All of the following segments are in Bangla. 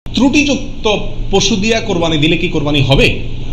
ত্রুটিযুক্ত পশু দিয়া কোরবানি দিলে কি কোরবানি হবে?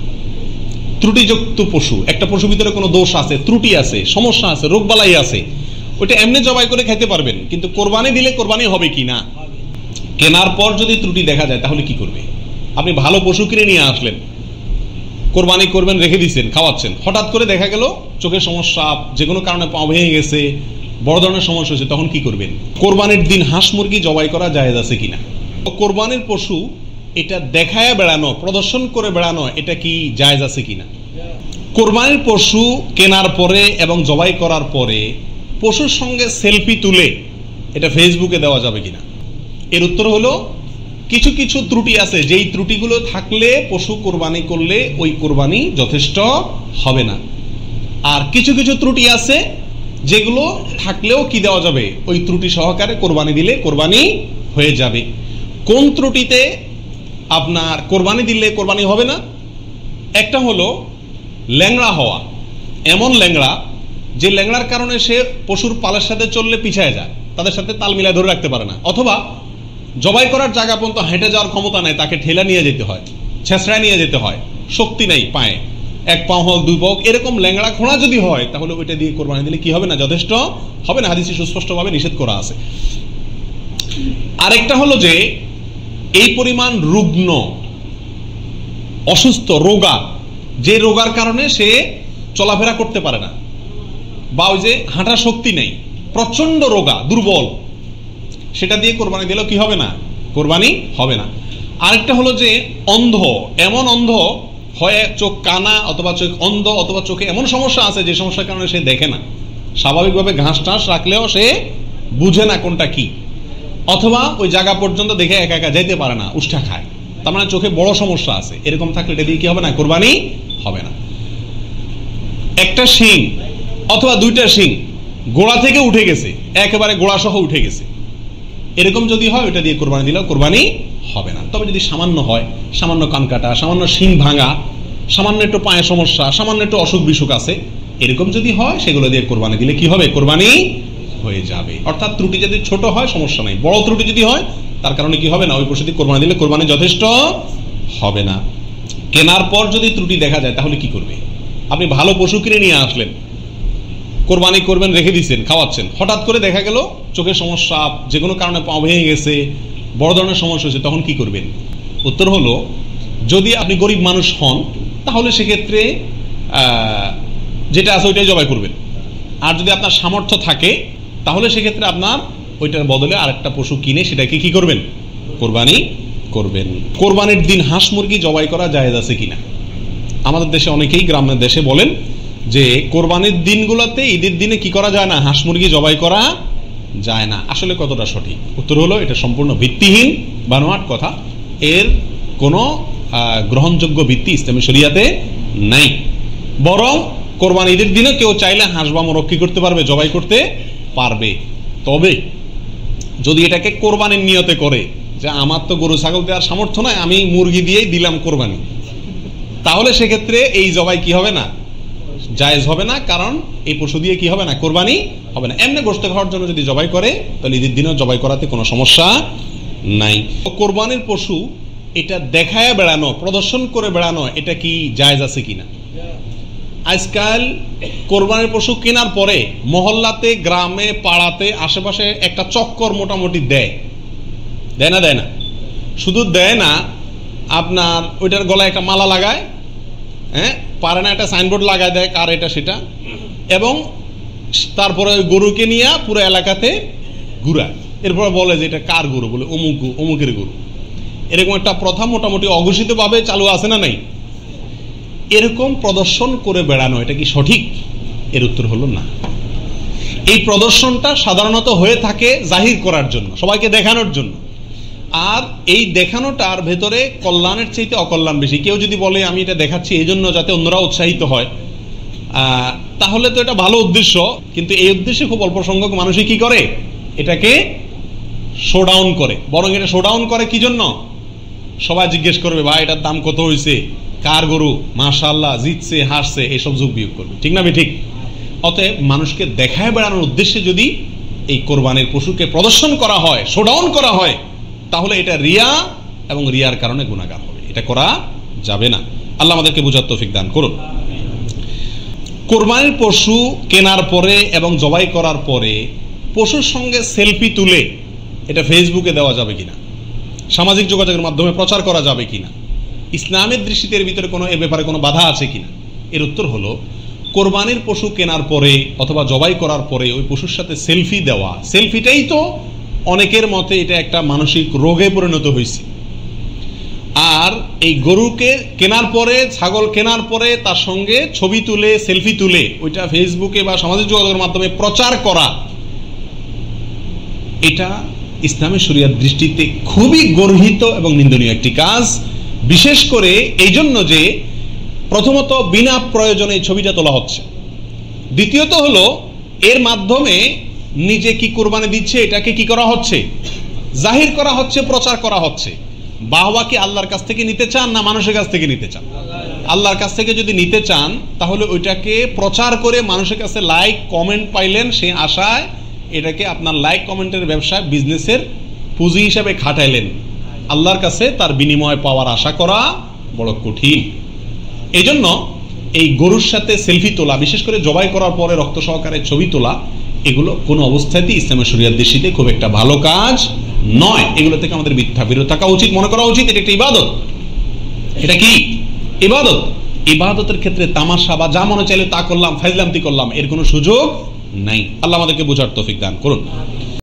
ত্রুটিযুক্ত পশু, একটা পশুর ভিতরে কোনো দোষ আছে, ত্রুটি আছে, সমস্যা আছে, রোগবালাই আছে, ওইটা এমনি জবাই করে খেতে পারবেন, কিন্তু কোরবানি দিলে কোরবানি হবে কি না? কেনার পর যদি ত্রুটি দেখা যায় তাহলে কি করবে? আপনি ভালো পশু কিনে নিয়ে আসলেন, কোরবানি করবেন, রেখে দিচ্ছেন, খাওয়াচ্ছেন, হঠাৎ করে দেখা গেল চোখের সমস্যা, যে কোনো কারণে পা ভেঙে গেছে, বড় ধরনের সমস্যা হয়েছে, তখন কি করবেন? কোরবানির দিন হাঁস মুরগি জবাই করা জায়েজ আছে কিনা? কোরবানির পশু এটা দেখায় বেড়ানো, প্রদর্শন করে বেড়ানো, এটা কি জায়েজ আছে কিনা? কোরবানির পশু কেনার পরে এবং জবাই করার পরে পশুর সঙ্গে সেলফি তুলে এটা ফেসবুকে দেওয়া যাবে কিনা? এর উত্তর হলো কিছু কিছু ত্রুটি আছে, যেই ত্রুটিগুলো থাকলে পশু কোরবানি করলে ওই কোরবানি যথেষ্ট হবে না। আর কিছু কিছু ত্রুটি আছে যেগুলো থাকলেও কি দেওয়া যাবে? ওই ত্রুটি সহকারে কোরবানি দিলে কোরবানি হয়ে যাবে। কোন ত্রুটিতে আপনার কোরবানি দিলে কোরবানি হবে না? একটা হলো ল্যাংড়া হওয়া, এমন ল্যাংড়া যে ল্যাংড়ার কারণে সে পশুর পালের সাথে চললে পিছায় যায়, তাদের সাথে তাল মিলায় ধরে রাখতে পারে না, অথবা জবাই করার জায়গা পর্যন্ত হেঁটে যাওয়ার ক্ষমতা নেই, তাকে ঠেলা নিয়ে যেতে হয়, ছেঁচড়ায় নিয়ে যেতে হয়, শক্তি নেই পায়ে, এক পা হোক দুই পা হোক, এরকম ল্যাংড়া খোঁড়া যদি হয় তাহলে ওইটা দিয়ে কোরবানি দিলে কি হবে না? যথেষ্ট হবে না, হাদিসে সুস্পষ্টভাবে নিষেধ করা আছে। আরেকটা হলো যে এই পরিমাণ রুগ্ন, অসুস্থ, রোগা, যে রোগার কারণে সে চলাফেরা করতে পারে না, বা ওই যে হাঁটার শক্তি নেই, প্রচন্ড রোগা, দুর্বল, সেটা দিয়ে কোরবানি দিলেও কি হবে না? কোরবানি হবে না। আরেকটা হলো যে অন্ধ, এমন অন্ধ হয়, চোখ কানা অথবা চোখ অন্ধ, অথবা চোখে এমন সমস্যা আছে যে সমস্যার কারণে সে দেখে না, স্বাভাবিকভাবে ঘাস টাস রাখলেও সে বুঝে না কোনটা কি, অথবা ওই জায়গা পর্যন্ত দেখে একা একা যেতে পারে না, উষ্ঠা খায়, তার মানে চোখে বড় সমস্যা আছে, এরকম থাকলে এটা দিয়ে কি হবে না? কোরবানি হবে না। একটা শিং অথবা দুইটা শিং গোড়া থেকে উঠে গেছে, একেবারে গোড়া সহ উঠে গেছে, এরকম যদি হয় ওইটা দিয়ে কোরবানি দিলেও কোরবানি হবে না। তবে যদি সামান্য হয়, সামান্য কান কাটা, সামান্য শিং ভাঙা, সামান্য একটু পায়ে সমস্যা, সামান্য একটু অসুখ বিসুখ আছে, এরকম যদি হয় সেগুলো দিয়ে কোরবানি দিলে কি হবে? কোরবানি হয়ে যাবে। অর্থাৎ ত্রুটি যদি ছোট হয় সমস্যা নাই, বড় ত্রুটি যদি হয় তার কারণে কি হবে না? ওই পশু দিয়ে কোরবানি দিলে কোরবানি যথেষ্ট হবে না। কেনার পর যদি ত্রুটি দেখা যায় তাহলে কি করবে? আপনি ভালো পশু কিনে নিয়ে আসলেন, কোরবানি করবেন, রেখে দিচ্ছেন, খাওয়াচ্ছেন, হঠাৎ করে দেখা গেল চোখের সমস্যা, যে কোনো কারণে পা ভেঙে গেছে, বড় ধরনের সমস্যা হয়েছে, তখন কি করবেন? উত্তর হলো, যদি আপনি গরিব মানুষ হন তাহলে সেক্ষেত্রে যেটা আছে ওইটাই জবাই করবেন। আর যদি আপনার সামর্থ্য থাকে তাহলে সেক্ষেত্রে আপনার ওইটার বদলে আরেকটা পশু কিনে সেটাকে কি করবেন? কোরবানি করবেন। কোরবানির দিন হাঁস মুরগি জবাই করা জায়েজ আছে কিনা? আমাদের দেশে অনেকেই গ্রামের দেশে বলেন যে কোরবানির দিনগুলোতে, ঈদের দিনে কি করা যায় না? হাঁস মুরগি জবাই করা যায় না। আসলে কতটা সঠিক? উত্তর হলো এটা সম্পূর্ণ ভিত্তিহীন, বানোয়াট কথা। এর কোনো গ্রহণযোগ্য ভিত্তি ইসলামী শরিয়াতে নাই। বরং কোরবানি ঈদের দিনে কেউ চাইলে হাঁস বা মোরগ কি করতে পারবে? জবাই করতে পারবে। তবে যদি এটাকে কোরবানির নিয়তে করে যে আমার তো গরু ছাগল দেওয়ার সামর্থ্য নয়, আমি মুরগি দিয়েই দিলাম কোরবানি, তাহলে সেক্ষেত্রে এই জবাই কি হবে না? জায়েজ হবে না। কারণ এই পশু দিয়ে কি হবে না? কোরবানি হবে না। এমনি গোশত খাওয়ার জন্য যদি জবাই করে তাহলে ঈদের দিনেও জবাই করাতে কোনো সমস্যা নাই। কোরবানির পশু এটা দেখায় বেড়ানো, প্রদর্শন করে বেড়ানো, এটা কি জায়েজ আছে কিনা? আজকাল কোরবানির পশু কেনার পরে মহল্লাতে, গ্রামে, পাড়াতে, আশেপাশে একটা চক্কর মোটামুটি দেয় না? দেয় না। শুধু দেয় না, আপনার ওইটার গলায় একটা মালা লাগায়, হ্যাঁ, পারে না, একটা সাইনবোর্ড লাগায় দেয় কার এটা সেটা, এবং তারপরে ওই গরুকে নিয়ে পুরো এলাকাতে ঘুরায়, এরপর বলে যে এটা কার গরু, বলে অমুকের গরু। এরকম একটা প্রথা মোটামুটি অঘোষিতভাবে চালু আছে না নাই? এরকম প্রদর্শন করে বেড়ানো এটা কি সঠিক? এর উত্তর হলো না। এই প্রদর্শনটা সাধারণত হয়ে থাকে জাহির করার জন্য, সবাইকে দেখানোর জন্য। আর এই দেখানোটার ভেতরে কল্যাণের চাইতে অকল্যাণ বেশি। কেউ যদি বলে আমি এটা দেখাচ্ছি এই জন্য যাতে অন্যরা উৎসাহিত হয়, তাহলে তো এটা ভালো উদ্দেশ্য, কিন্তু এই উদ্দেশ্যে খুব অল্প সংখ্যক মানুষই কি করে? এটাকে শোডাউন করে। বরং এটা শোডাউন করে কি জন্য? সবাই জিজ্ঞেস করবে ভাই এটার দাম কত হয়েছে, কার গরু, মাশাআল্লাহ, জিতছে, হাসছে, এইসব যোগ বিয়োগ করবে। ঠিক না? ঠিক। অতএব মানুষকে দেখায় বেড়ানোর উদ্দেশ্যে যদি এই কোরবানির পশুকে প্রদর্শন করা হয়, শোডাউন করা হয়, তাহলে এটা রিয়া এবং রিয়ার কারণে গুনাহগার হবে। এটা করা যাবে না। আল্লাহ আমাদেরকে বুঝার তৌফিক দান করুন। কোরবানির পশু কেনার পরে এবং জবাই করার পরে পশুর সঙ্গে সেলফি তুলে এটা ফেসবুকে দেওয়া যাবে কিনা, সামাজিক যোগাযোগের মাধ্যমে প্রচার করা যাবে কিনা, ইসলামের দৃষ্টিতে এর ভিতরে কোনো এ ব্যাপারে কোনো বাধা আছে কিনা? এর উত্তর হলো, কোরবানির পশু কেনার পরে অথবা জবাই করার পরে ওই পশুর সাথে সেলফি দেওয়া, সেলফিটাই তো অনেকের মতে এটা একটা মানসিক রোগে পরিণত হয়েছে। আর এই গরুকে কেনার পরে, ছাগল কেনার পরে তার সঙ্গে ছবি তুলে, সেলফি তুলে ওইটা ফেসবুকে বা সামাজিক যোগাযোগের মাধ্যমে প্রচার করা, এটা ইসলামের শরিয়ার দৃষ্টিতে খুবই গর্হিত এবং নিন্দনীয় একটি কাজ। বিশেষ করে এই জন্য যে প্রথমত বিনা প্রয়োজনে ছবিটা তোলা হচ্ছে, দ্বিতীয়ত হলো এর মাধ্যমে নিজে কি কোরবানি দিচ্ছে এটাকে কি করা হচ্ছে, জাহির করা হচ্ছে, প্রচার করা হচ্ছে। বাহবা কি আল্লাহর কাছ থেকে নিতে চান না মানুষের কাছ থেকে নিতে চান? আল্লাহর কাছ থেকে যদি নিতে চান তাহলে ওইটাকে প্রচার করে মানুষের কাছে লাইক কমেন্ট পাইলেন, সেই আশায় এটাকে আপনার লাইক কমেন্টের ব্যবসায় বিজনেসের পুঁজি হিসাবে খাটাইলেন। আল্লাহর কাছে তার বিনিময় পাওয়ার আশা করা বড় কঠিন। এই জন্য এই গরুর সাথে সেলফি তোলা, বিশেষ করে জবাই করার পরে রক্ত সহকারে ছবি তোলা, এগুলো কোনো অবস্থাতেই ইসলামের শরিয়ার দৃষ্টিতে খুব একটা ভালো কাজ নয়। এগুলো থেকে আমাদের বিরত থাকা উচিত, মনে করা উচিত এটা একটা ইবাদত। এটা কি ইবাদত? ইবাদতের ক্ষেত্রে তামাশা বা যা মনে চাইলে তা করলাম, ফাইজলামতি করলাম, এর কোনো সুযোগ নাই। আল্লাহ আমাদেরকে বোঝার তৌফিক দান করুন।